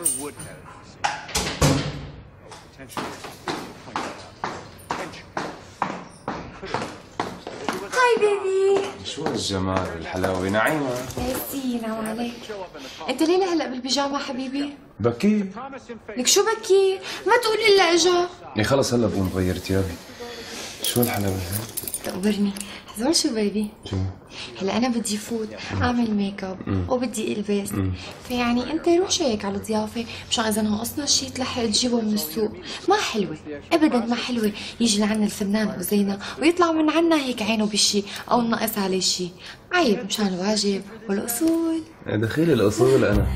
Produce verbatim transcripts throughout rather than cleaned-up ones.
هاي بيبي. شو هالجمال والحلاوة نعيمة؟ ميرسي نعم عليك. انت ليه لهلا بالبيجامة حبيبي؟ بكي؟ لك شو بكي؟ ما تقول الا اجا. يا خلص هلا بقوم بغير ثيابي. شو الحلاوة هي؟ تقبرني. هذول شو بيبي؟ شو؟ هلا انا بدي فوت اعمل ميك اب وبدي البس، فيعني انت روح شيك على الضيافه مشان اذا ناقصنا شيء تلحق تجيبه من السوق. ما حلوه ابدا، ما حلوه يجي لعنا الفنان أزينة ويطلع من عنا هيك عينه بشيء او ناقص عليه شيء. عيب مشان الواجب والاصول. دخيل الاصول انا.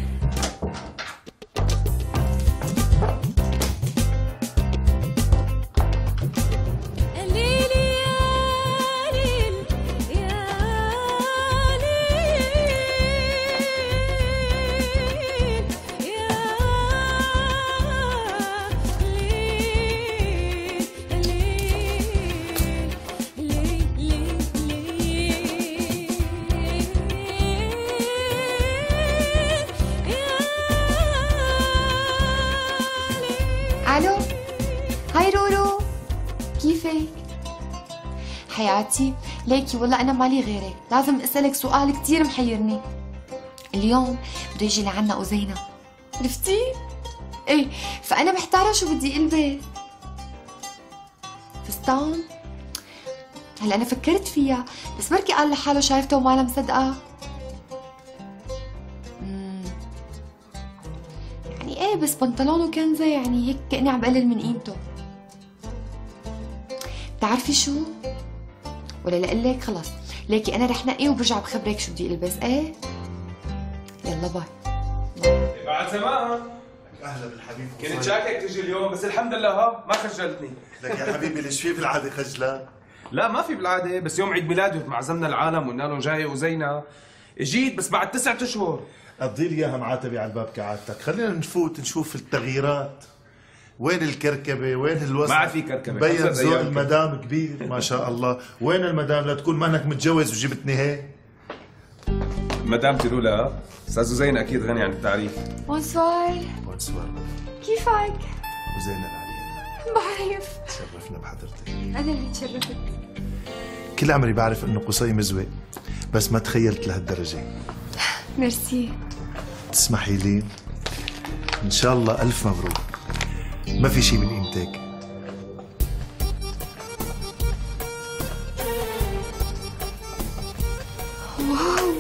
الو، هاي رورو، كيفك؟ حياتي ليكي والله انا مالي غيرك، لازم اسالك سؤال كثير محيرني. اليوم بده يجي لعنا أزينة، عرفتي؟ ايه، فانا محتاره شو بدي البس. فستان؟ هلا انا فكرت فيها بس بركي قال لحاله شايفته وما مصدقه. ايه بس بنطلونه كنزه يعني هيك كأني عم بقلل من قيمته. بتعرفي شو؟ ولا لقلك خلص، ليكي انا رح نقي وبرجع بخبرك شو بدي البس. ايه يلا باي. بعد زمان. اهلا بالحبيب. كنت شاكك تجي اليوم بس الحمد لله ها ما خجلتني. لك يا حبيبي ليش في بالعاده خجلان؟ لا ما في بالعاده، بس يوم عيد ميلاده معزمنا العالم وقلنا لهم جاي أزينة، جيت بس بعد تسعة اشهر. قضي لي اياها معاتبه على الباب كعادتك، خلينا نفوت نشوف التغييرات. وين الكركبه؟ وين الوسط؟ ما عاد في كركبه، بين ذوق المدام كبير ما شاء الله. وين المدام؟ لا تكون ما انك متجوز وجبتني هيك. مدام تيرولا استاذ أزينة اكيد غني عن التعريف. بونسوار. بونسوار. كيفك؟ وزينة العليا. بعرف. تشرفنا بحضرتك. انا اللي تشرفت. كل عمري بعرف انه قصي مزوق، بس ما تخيلت لهالدرجه. ميرسي. تسمحي لي؟ ان شاء الله الف مبروك. ما في شيء من قيمتك. واو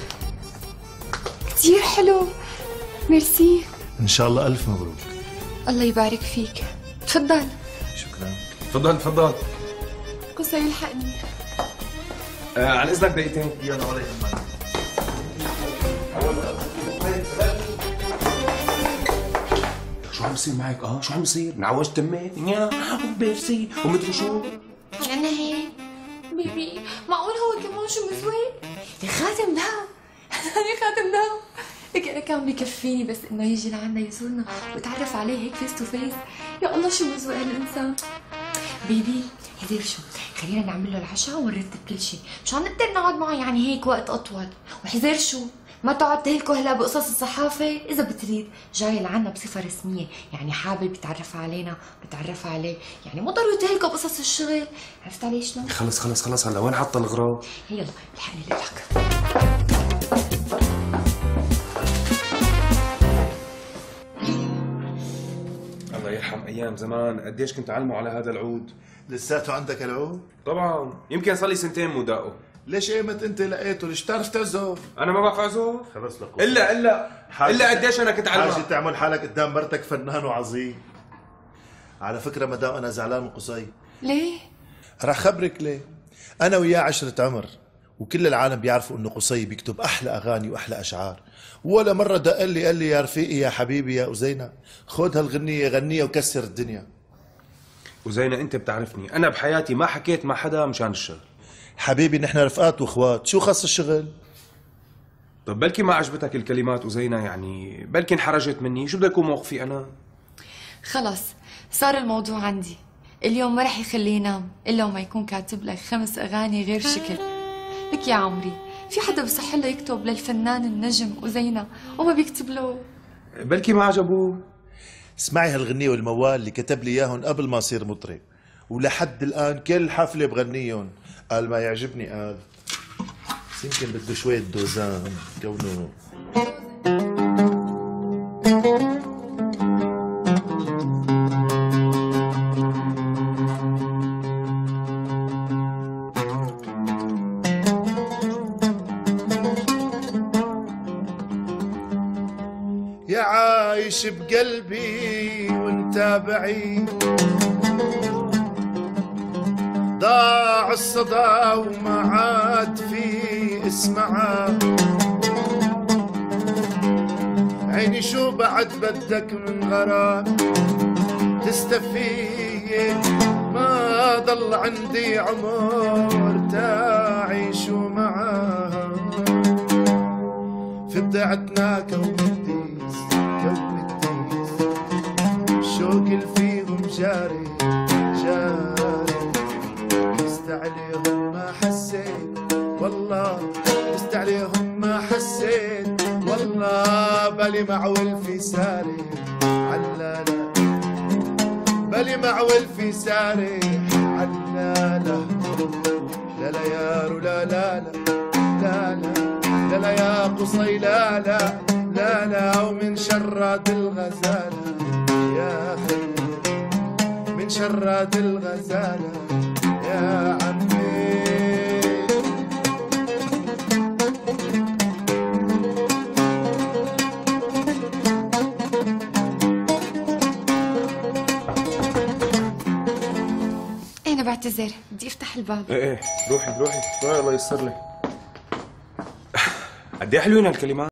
كثير حلو، ميرسي. ان شاء الله الف مبروك. الله يبارك فيك. تفضل. شكرا. تفضل تفضل. قصي يلحقني. آه عن اذنك دقيقتين. يلا ولا يهمك. شو عم بصير معك؟ اه شو عم بصير؟ انعوجت تميت يا وبيرسي ومدري شو. انا هيك بيبي معقول هو كمان شو مزوق؟ خاتم ذهب. هذا خاتم ذهب. لك انا كان بكفيني بس انه يجي لعنا يزورنا وتعرف عليه هيك فيس تو فيس. يا الله شو مزوق هالانسان. بيبي حذر شو، خلينا نعمل له العشاء ونرتب كل شيء مشان نقدر نقعد معه يعني هيك وقت اطول. وحذر شو، ما تقعد تهلكوا هلا بقصص الصحافه. اذا بتريد جاي لعنا بصفه رسميه، يعني حابب يتعرف علينا بتعرف عليه، يعني مو ضروري تهلكوا بقصص الشغل. عرفت علي شلون؟ خلص خلص خلص هلا وين حاطه الغراض؟ يلا الحقني لك. الله يرحم ايام زمان، قديش كنت اعلمه على هذا العود. لساته عندك العود؟ طبعا، يمكن صار لي سنتين مو داقه. ليش ايمت انت لقيته؟ ليش تعرف تعزف؟ انا ما بعرف اعزف. خلص لك الا الا الا قديش انا كنت اعلمه. حاجة تعمل حالك قدام مرتك فنان وعظيم. على فكره مدام انا زعلان من قصي. ليه؟ رح خبرك ليه. انا وياه عشرة عمر، وكل العالم بيعرفوا انه قصي بيكتب احلى اغاني واحلى اشعار. ولا مره دق لي قال لي يا رفيقي يا حبيبي يا أزينة خذ هالغنيه غنيها وكسر الدنيا. وزينة انت بتعرفني، انا بحياتي ما حكيت مع حدا مشان الشغل. حبيبي نحن رفقات واخوات، شو خص الشغل؟ طب بلكي ما عجبتك الكلمات وزينة، يعني بلكي انحرجت مني، شو بدي يكون موقفي انا؟ خلص صار الموضوع عندي، اليوم ما رح يخليه ينام الا وما يكون كاتب لك خمس اغاني غير شكل. لك يا عمري في حدا بصح له يكتب للفنان النجم أزينة وما بيكتب له؟ بلكي ما عجبوه. اسمعي هالغنية والموال اللي كتب لي اياهم قبل ما اصير مطرب، ولحد الان كل حفلة بغنيهم. قال ما يعجبني، قال بس يمكن بده شوية دوزان كونه. يا عايش بقلبي وانت بعيد، ضاع الصدى وما عاد في اسمعه، عيني شو بعد بدك من غرام تستفيد، ما ضل عندي عمر تعيش معاه، في بضاعتنا كومتيس كومتيس، الشوق اللي فيهم جاري جاري، عليهم ما حسيت والله، بست عليهم ما حسيت والله، بالي معول في ساري علالا، بالي معول في ساري علالا، لا لا يا رو لا لا لا لا لا لا يا قصي لا لا لا لا، ومن شرات الغزالة يا خي، من شرات الغزالة يا عمي. انا بعتذر، بدي افتح الباب. ايه ايه روحي روحي روحي، الله ييسر لك. قد ايه حلوين هالكلمات.